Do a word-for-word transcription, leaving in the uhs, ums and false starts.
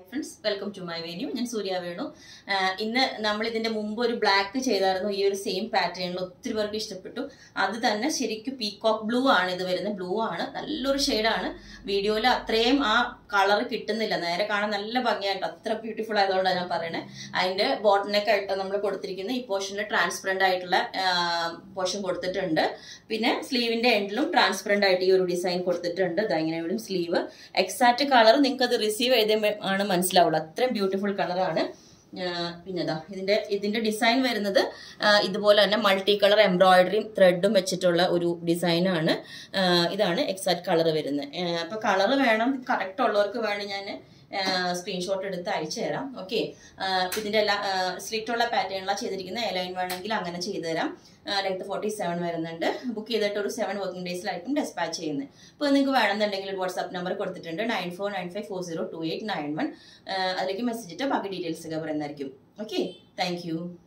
friends, welcome to my venue. I am Surya Venu. In the Namal Mumbo black chedaru, you same pattern, Lotriver Kistapito. Other than a Shiriku peacock blue and the blue ana, a little shade ana, video la thrame a color kitten the Lanara Kana Labanga, Tatra beautiful I don't know parana. And a botneck at number Kotrikin, the portion transparent itla portion got the tender. Pin sleeve in the endlum transparent idea design got the tender, the sleeve. Exact color, think of the receiver. ആണ് മനസ്സിലാവുള്ളൂ അത്രയും beautiful കളറാണ് പിന്നെതാ ഇതിന്റെ ഇതിന്റെ design വരുന്നത് ഇതുപോലെ തന്നെ മൾട്ടി കളർ എംബ്രോയിഡറിയും ത്രെഡും വെച്ചിട്ടുള്ള ഒരു ഡിസൈൻ ആണ് ഇതാണ് എക്സാക്റ്റ് കളർ വരുന്നത് അപ്പോൾ കളർ വേണം കറക്റ്റ് ഉള്ളവർക്ക് വേണം ഞാൻ സ്ക്രീൻഷോട്ട് എടുത്ത് അയച്ചു തരാം ഓക്കേ ഇതിന്റെ എല്ലാ സ്ലിറ്റ് ഉള്ള പാറ്റേണിലാ ചെയ്തിരിക്കുന്ന എ ലൈൻ വേണമെങ്കിൽ അങ്ങനെ ചെയ്തു തരാം ലെങ്ത് forty-seven വരുന്നുണ്ട് ബുക്ക് ചെയ്തിട്ട് ഒരു seven വർക്കിംഗ് ഡേയ്സിലായിരിക്കും ഡിസ്പാച്ച് ചെയ്യുന്നത് അപ്പോൾ നിങ്ങൾക്ക് വേണമെന്നുണ്ടെങ്കിൽ വാട്സ്ആപ്പ് നമ്പർ കൊടുത്തിട്ടുണ്ട് nine four nine five four zero two eight nine one അതിലേക്ക് മെസ്സേജ് ഇട്ട് ബാക്കി ഡീറ്റെയിൽസ് ഒക്കെ പറയുന്നതായിരിക്കും ഓക്കേ താങ്ക്യൂ